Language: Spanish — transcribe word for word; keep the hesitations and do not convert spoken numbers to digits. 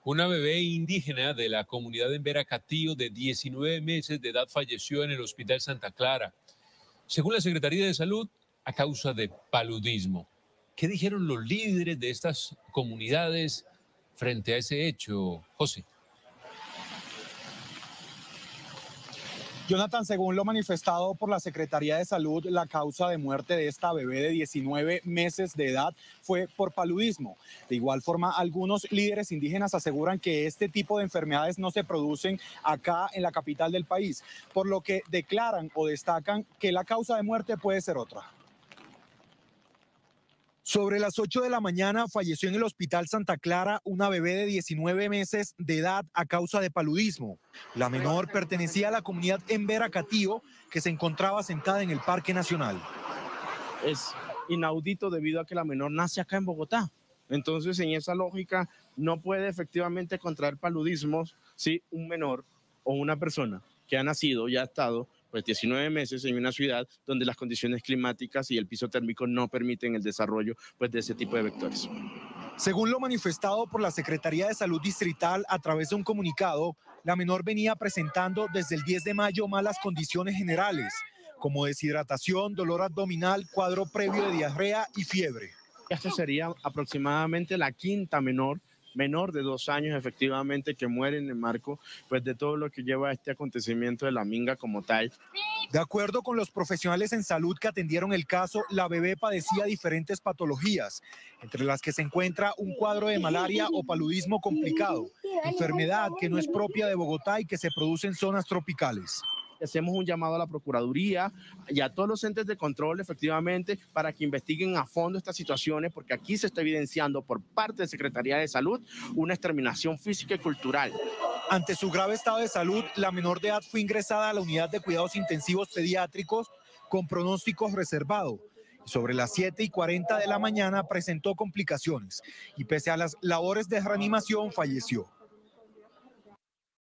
Una bebé indígena de la comunidad en Veracatío de diecinueve meses de edad falleció en el Hospital Santa Clara, según la Secretaría de Salud, a causa de paludismo. ¿Qué dijeron los líderes de estas comunidades frente a ese hecho, José? Jonathan, según lo manifestado por la Secretaría de Salud, la causa de muerte de esta bebé de diecinueve meses de edad fue por paludismo. De igual forma, algunos líderes indígenas aseguran que este tipo de enfermedades no se producen acá en la capital del país, por lo que declaran o destacan que la causa de muerte puede ser otra. Sobre las ocho de la mañana falleció en el Hospital Santa Clara una bebé de diecinueve meses de edad a causa de paludismo. La menor pertenecía a la comunidad en Veracatío, que se encontraba sentada en el Parque Nacional. Es inaudito debido a que la menor nace acá en Bogotá. Entonces, en esa lógica, no puede efectivamente contraer paludismos si un menor o una persona que ha nacido y ha estado pues diecinueve meses en una ciudad donde las condiciones climáticas y el piso térmico no permiten el desarrollo pues, de ese tipo de vectores. Según lo manifestado por la Secretaría de Salud Distrital a través de un comunicado, la menor venía presentando desde el diez de mayo malas condiciones generales, como deshidratación, dolor abdominal, cuadro previo de diarrea y fiebre. Esta sería aproximadamente la quinta menor menor de dos años efectivamente que muere en el marco pues, de todo lo que lleva a este acontecimiento de la minga como tal. De acuerdo con los profesionales en salud que atendieron el caso, la bebé padecía diferentes patologías, entre las que se encuentra un cuadro de malaria o paludismo complicado, enfermedad que no es propia de Bogotá y que se produce en zonas tropicales. Hacemos un llamado a la Procuraduría y a todos los entes de control, efectivamente, para que investiguen a fondo estas situaciones, porque aquí se está evidenciando por parte de Secretaría de Salud una exterminación física y cultural. Ante su grave estado de salud, la menor de edad fue ingresada a la unidad de cuidados intensivos pediátricos con pronóstico reservado. Sobre las siete y cuarenta de la mañana presentó complicaciones y pese a las labores de reanimación falleció.